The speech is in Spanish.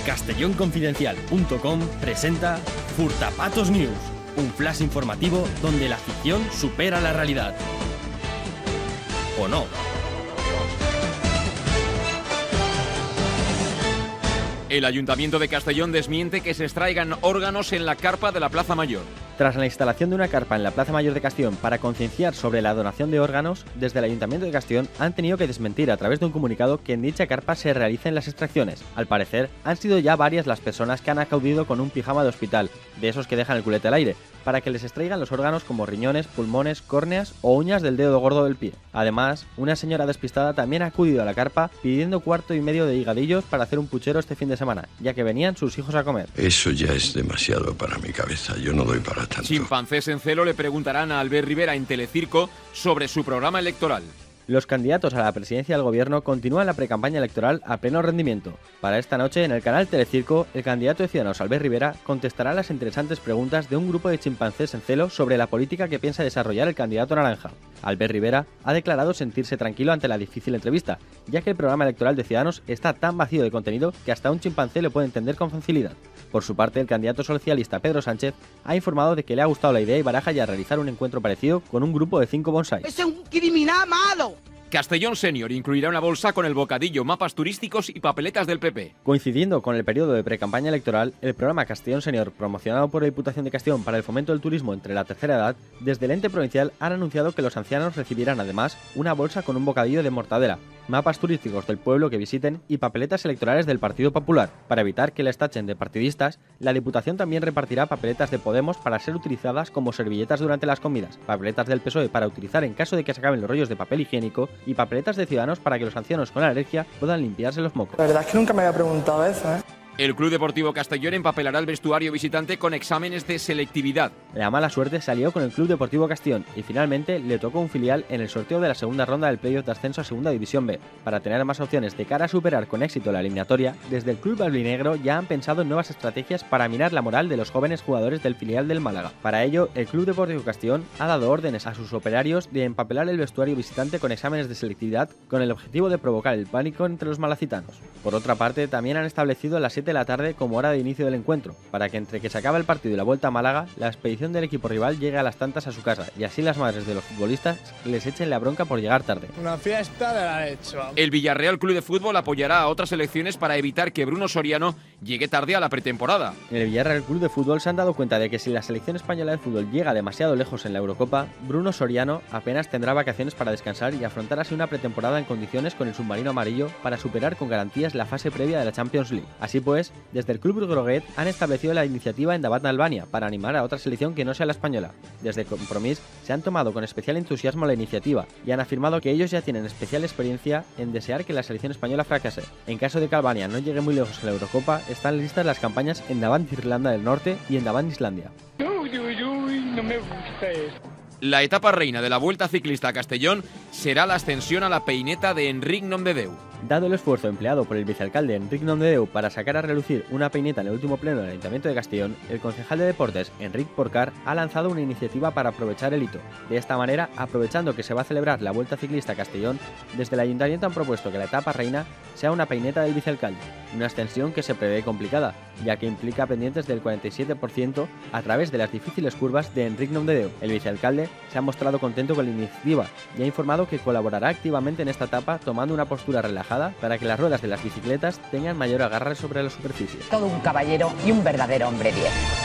Castellonconfidencial.com presenta Furtapatos News, un flash informativo donde la ficción supera la realidad. ¿O no? El Ayuntamiento de Castellón desmiente que se extraigan órganos en la carpa de la Plaza Mayor. Tras la instalación de una carpa en la Plaza Mayor de Castellón para concienciar sobre la donación de órganos, desde el Ayuntamiento de Castellón han tenido que desmentir a través de un comunicado que en dicha carpa se realicen las extracciones. Al parecer, han sido ya varias las personas que han acudido con un pijama de hospital, de esos que dejan el culete al aire, para que les extraigan los órganos como riñones, pulmones, córneas o uñas del dedo gordo del pie. Además, una señora despistada también ha acudido a la carpa pidiendo 1,5 kg de higadillos para hacer un puchero este fin de semana, ya que venían sus hijos a comer. Eso ya es demasiado para mi cabeza, yo no doy para tanto. Chimpancés en celo le preguntarán a Albert Rivera en Telecirco sobre su programa electoral. Los candidatos a la presidencia del gobierno continúan la precampaña electoral a pleno rendimiento. Para esta noche, en el canal Telecirco, el candidato de Ciudadanos, Albert Rivera, contestará las interesantes preguntas de un grupo de chimpancés en celo sobre la política que piensa desarrollar el candidato naranja. Albert Rivera ha declarado sentirse tranquilo ante la difícil entrevista, ya que el programa electoral de Ciudadanos está tan vacío de contenido que hasta un chimpancé lo puede entender con facilidad. Por su parte, el candidato socialista Pedro Sánchez ha informado de que le ha gustado la idea y baraja ya realizar un encuentro parecido con un grupo de 5 bonsáis. ¡Es un criminal malo! Castellón Senior incluirá una bolsa con el bocadillo, mapas turísticos y papeletas del PP. Coincidiendo con el periodo de precampaña electoral, el programa Castellón Senior, promocionado por la Diputación de Castellón para el fomento del turismo entre la tercera edad, desde el ente provincial han anunciado que los ancianos recibirán además una bolsa con un bocadillo de mortadela, mapas turísticos del pueblo que visiten y papeletas electorales del Partido Popular. Para evitar que les tachen de partidistas, la Diputación también repartirá papeletas de Podemos para ser utilizadas como servilletas durante las comidas, papeletas del PSOE para utilizar en caso de que se acaben los rollos de papel higiénico y papeletas de Ciudadanos para que los ancianos con alergia puedan limpiarse los mocos. La verdad es que nunca me había preguntado eso, ¿eh? El Club Deportivo Castellón empapelará el vestuario visitante con exámenes de selectividad. La mala suerte salió con el Club Deportivo Castellón y finalmente le tocó un filial en el sorteo de la segunda ronda del playoff de ascenso a Segunda División B. Para tener más opciones de cara a superar con éxito la eliminatoria, desde el Club Albinegro ya han pensado en nuevas estrategias para minar la moral de los jóvenes jugadores del filial del Málaga. Para ello, el Club Deportivo Castellón ha dado órdenes a sus operarios de empapelar el vestuario visitante con exámenes de selectividad con el objetivo de provocar el pánico entre los malacitanos. Por otra parte, también han establecido las 7 de la tarde como hora de inicio del encuentro, para que entre que se acaba el partido y la vuelta a Málaga, la expedición del equipo rival llegue a las tantas a su casa y así las madres de los futbolistas les echen la bronca por llegar tarde. Una fiesta de la leche. El Villarreal Club de Fútbol apoyará a otras selecciones para evitar que Bruno Soriano llegue tarde a la pretemporada. En el Villarreal Club de Fútbol se han dado cuenta de que si la selección española de fútbol llega demasiado lejos en la Eurocopa, Bruno Soriano apenas tendrá vacaciones para descansar y afrontar así una pretemporada en condiciones con el submarino amarillo para superar con garantías la fase previa de la Champions League. Así pues, desde el Club Groguet han establecido la iniciativa en Dabat Albania para animar a otra selección que no sea la española. Desde Compromís se han tomado con especial entusiasmo la iniciativa y han afirmado que ellos ya tienen especial experiencia en desear que la selección española fracase. En caso de que Albania no llegue muy lejos en la Eurocopa, están listas las campañas en Davant Irlanda del Norte y en Davant Islandia. No me gusta eso. La etapa reina de la Vuelta Ciclista a Castellón será la ascensión a la peineta de Enric Nomdedeu. Dado el esfuerzo empleado por el vicealcalde Enric Nomdedeu para sacar a relucir una peineta en el último pleno del Ayuntamiento de Castellón, el concejal de Deportes, Enric Porcar, ha lanzado una iniciativa para aprovechar el hito. De esta manera, aprovechando que se va a celebrar la Vuelta Ciclista a Castellón, desde el Ayuntamiento han propuesto que la etapa reina sea una peineta del vicealcalde, una ascensión que se prevé complicada, ya que implica pendientes del 47% a través de las difíciles curvas de Enric Nomdedeu. El vicealcalde se ha mostrado contento con la iniciativa y ha informado que colaborará activamente en esta etapa tomando una postura relajada para que las ruedas de las bicicletas tengan mayor agarre sobre la superficie. Todo un caballero y un verdadero hombre 10.